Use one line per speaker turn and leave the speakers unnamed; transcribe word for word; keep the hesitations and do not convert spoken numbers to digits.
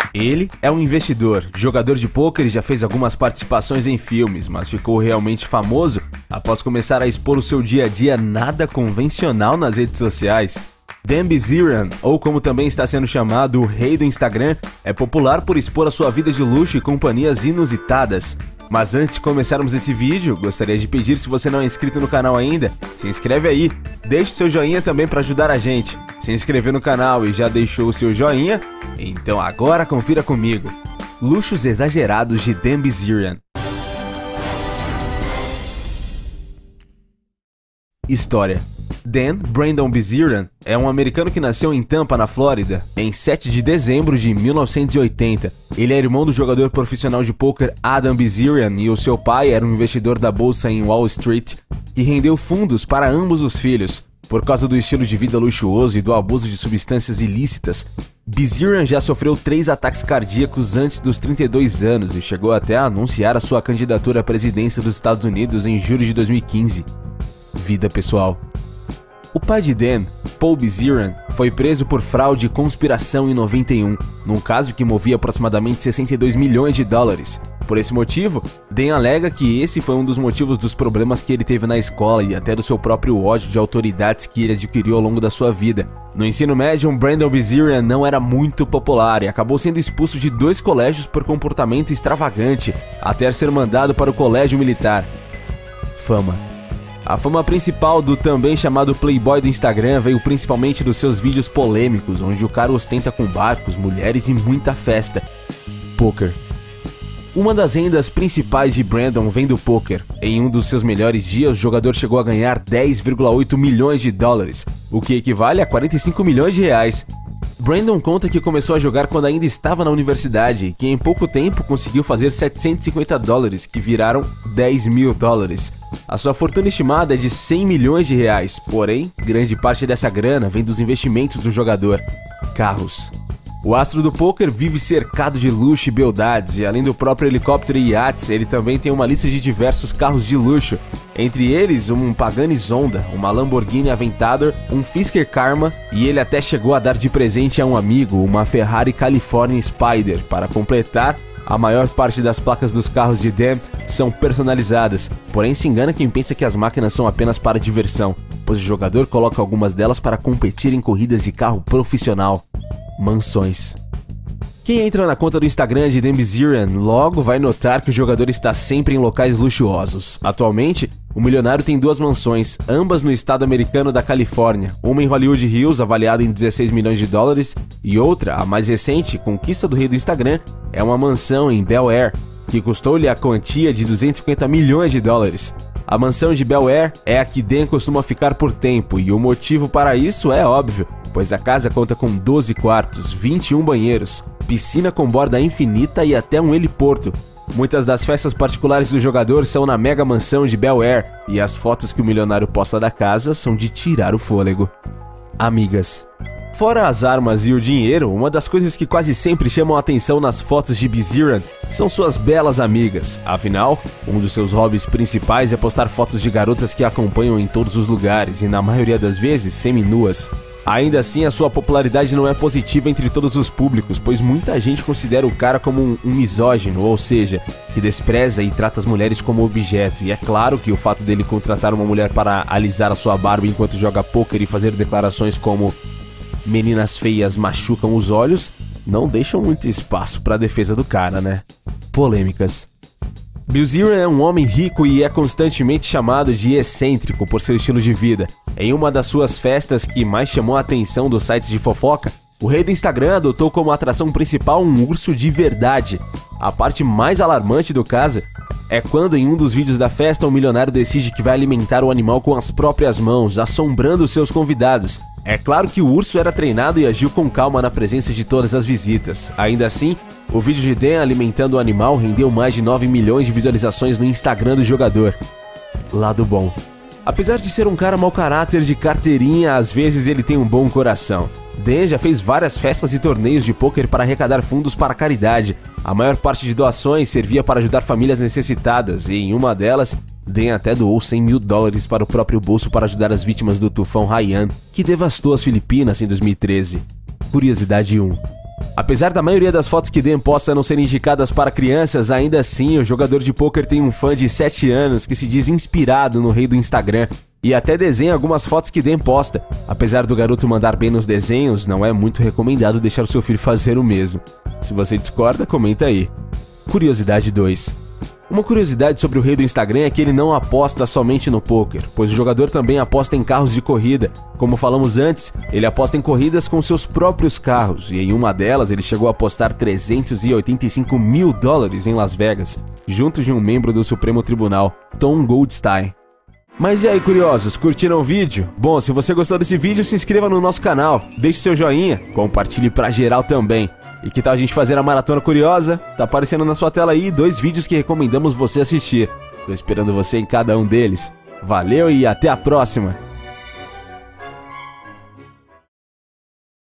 Ele é um investidor, jogador de pôquer e já fez algumas participações em filmes, mas ficou realmente famoso após começar a expor o seu dia a dia nada convencional nas redes sociais. Dan Bilzerian, ou como também está sendo chamado, o rei do Instagram, é popular por expor a sua vida de luxo e companhias inusitadas. Mas antes de começarmos esse vídeo, gostaria de pedir, se você não é inscrito no canal ainda, se inscreve aí, deixe seu joinha também para ajudar a gente. Se inscreveu no canal e já deixou o seu joinha? Então agora confira comigo. Luxos exagerados de Dan Bilzerian. História. Dan Brandon Bilzerian é um americano que nasceu em Tampa, na Flórida, em sete de dezembro de mil novecentos e oitenta. Ele é irmão do jogador profissional de pôquer Adam Bilzerian e o seu pai era um investidor da bolsa em Wall Street que rendeu fundos para ambos os filhos. Por causa do estilo de vida luxuoso e do abuso de substâncias ilícitas, Bilzerian já sofreu três ataques cardíacos antes dos trinta e dois anos e chegou até a anunciar a sua candidatura à presidência dos Estados Unidos em julho de dois mil e quinze. Vida pessoal. O pai de Dan, Paul Bilzerian, foi preso por fraude e conspiração em noventa e um, num caso que movia aproximadamente sessenta e dois milhões de dólares. Por esse motivo, Dan alega que esse foi um dos motivos dos problemas que ele teve na escola e até do seu próprio ódio de autoridades que ele adquiriu ao longo da sua vida. No ensino médio, Brandon Bilzerian não era muito popular e acabou sendo expulso de dois colégios por comportamento extravagante, até ser mandado para o colégio militar. Fama. A fama principal do também chamado playboy do Instagram veio principalmente dos seus vídeos polêmicos, onde o cara ostenta com barcos, mulheres e muita festa. Pôquer. Uma das rendas principais de Brandon vem do pôquer. Em um dos seus melhores dias, o jogador chegou a ganhar dez vírgula oito milhões de dólares, o que equivale a quarenta e cinco milhões de reais. Brandon conta que começou a jogar quando ainda estava na universidade e que em pouco tempo conseguiu fazer setecentos e cinquenta dólares, que viraram dez mil dólares. A sua fortuna estimada é de cem milhões de reais, porém, grande parte dessa grana vem dos investimentos do jogador. Carros. O astro do pôquer vive cercado de luxo e beldades, e além do próprio helicóptero e iates, ele também tem uma lista de diversos carros de luxo. Entre eles, um Pagani Zonda, uma Lamborghini Aventador, um Fisker Karma, e ele até chegou a dar de presente a um amigo uma Ferrari California Spider. Para completar, a maior parte das placas dos carros de Dan são personalizadas, porém se engana quem pensa que as máquinas são apenas para diversão, pois o jogador coloca algumas delas para competir em corridas de carro profissional. Mansões. Quem entra na conta do Instagram de Dan Bilzerian logo vai notar que o jogador está sempre em locais luxuosos. Atualmente, o milionário tem duas mansões, ambas no estado americano da Califórnia, uma em Hollywood Hills, avaliada em dezesseis milhões de dólares, e outra, a mais recente, conquista do rei do Instagram, é uma mansão em Bel Air, que custou-lhe a quantia de duzentos e cinquenta milhões de dólares. A mansão de Bel Air é a que Dan costuma ficar por tempo, e o motivo para isso é óbvio, pois a casa conta com doze quartos, vinte e um banheiros, piscina com borda infinita e até um heliporto. Muitas das festas particulares do jogador são na mega mansão de Bel Air, e as fotos que o milionário posta da casa são de tirar o fôlego. Amigas. Fora as armas e o dinheiro, uma das coisas que quase sempre chamam a atenção nas fotos de Bilzerian são suas belas amigas. Afinal, um dos seus hobbies principais é postar fotos de garotas que acompanham em todos os lugares e, na maioria das vezes, semi-nuas. Ainda assim, a sua popularidade não é positiva entre todos os públicos, pois muita gente considera o cara como um, um misógino, ou seja, que despreza e trata as mulheres como objeto. E é claro que o fato dele contratar uma mulher para alisar a sua barba enquanto joga pôquer e fazer declarações como "meninas feias machucam os olhos" não deixam muito espaço para a defesa do cara, né? Polêmicas. Bilzerian é um homem rico e é constantemente chamado de excêntrico por seu estilo de vida. Em uma das suas festas que mais chamou a atenção dos sites de fofoca, o rei do Instagram adotou como atração principal um urso de verdade. A parte mais alarmante do caso é quando em um dos vídeos da festa o milionário decide que vai alimentar o animal com as próprias mãos, assombrando seus convidados. É claro que o urso era treinado e agiu com calma na presença de todas as visitas. Ainda assim, o vídeo de Dan alimentando o animal rendeu mais de nove milhões de visualizações no Instagram do jogador. Lado bom. Apesar de ser um cara mau caráter de carteirinha, às vezes ele tem um bom coração. Dan já fez várias festas e torneios de pôquer para arrecadar fundos para a caridade. A maior parte de doações servia para ajudar famílias necessitadas, e em uma delas, Dan até doou cem mil dólares para o próprio bolso para ajudar as vítimas do tufão Haiyan, que devastou as Filipinas em dois mil e treze. Curiosidade um. Apesar da maioria das fotos que Dan posta não serem indicadas para crianças, ainda assim o jogador de pôquer tem um fã de sete anos que se diz inspirado no rei do Instagram e até desenha algumas fotos que Dan posta. Apesar do garoto mandar bem nos desenhos, não é muito recomendado deixar o seu filho fazer o mesmo. Se você discorda, comenta aí. Curiosidade dois. Uma curiosidade sobre o rei do Instagram é que ele não aposta somente no pôquer, pois o jogador também aposta em carros de corrida. Como falamos antes, ele aposta em corridas com seus próprios carros, e em uma delas ele chegou a apostar trezentos e oitenta e cinco mil dólares em Las Vegas, junto de um membro do Supremo Tribunal, Tom Goldstein. Mas e aí, curiosos, curtiram o vídeo? Bom, se você gostou desse vídeo, se inscreva no nosso canal, deixe seu joinha, compartilhe pra geral também. E que tal a gente fazer a Maratona Curiosa? Tá aparecendo na sua tela aí dois vídeos que recomendamos você assistir. Tô esperando você em cada um deles. Valeu e até a próxima!